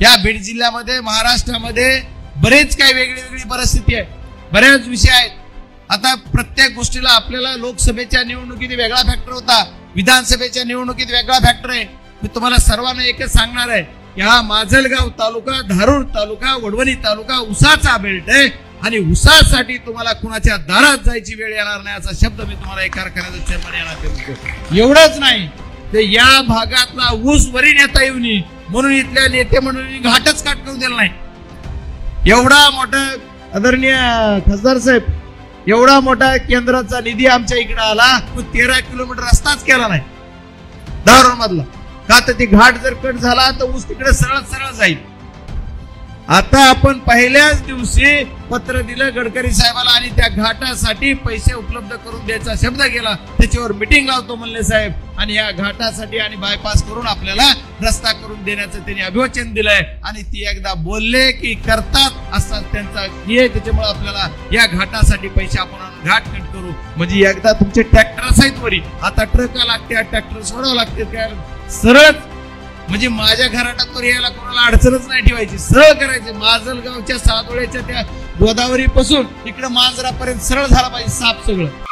या बीड जिल्ह्यामध्ये महाराष्ट्रामध्ये बरेच काही वेगळी परिस्थिती आहे, बरेच विषय आहेत। आता प्रत्येक गोष्टीला आपल्याला लोकसभेच्या निवडणुकीत वेगळा फॅक्टर होता, विधानसभेच्या निवडणुकीत वेगळा फॅक्टर आहे। मी तुम्हाला सर्वांना एकच सांगणार आहे, या माजलगाव तालुका, धारूर तालुका, वडवणी तालुका उसाचा बेल्ट आहे आणि उसासाठी तुम्हाला कुणाच्या दारात जायची वेळ येणार नाही असा शब्द मी तुम्हाला एक कारखान्याचा चेअरमन येणार देतो। एवढंच नाही ते या भागातला ऊस वरी नेता येऊन म्हणून इथल्या नेते मंडळींनी घाटच काट करून दिला नाही। एवढा मोठा आदरणीय खासदार साहेब, एवढा मोठा केंद्राचा निधी आमच्या इकडे आला, तो 13 किलोमीटर रस्ताच केला नाही धारूर मधला, का तर ती घाट जर कट झाला तर ऊस तिकडे सरळ जाईल। आता आपण पहिल्याच दिवशी पत्र दिलं गडकरी साहेबाला आणि त्या घाटासाठी पैसे उपलब्ध करून द्यायचा शब्द केला, त्याच्यावर मीटिंग लावतो म्हणले साहेब, आणि या घाटासाठी आणि बायपास करून आपल्याला रस्ता करून देण्याचं त्यांनी अभिवचन दिलंय आणि ती एकदा बोलले की करतात असा त्यांचा हे, त्याच्यामुळे आपल्याला या घाटासाठी पैसे आपण घाट कट करू, म्हणजे एकदा तुमचे ट्रॅक्टर आहेत वरी, आता ट्रका लागते, ट्रॅक्टर सोडावं लागते, काय सरळ म्हणजे माझ्या घराटात यायला कोणाला अडचणच नाही ठेवायची, सरळ करायचे। माजलगावच्या सादोळ्याच्या त्या गोदावरी पासून इकडे मांजरापर्यंत सरळ झाला पाहिजे, साफ सगळं।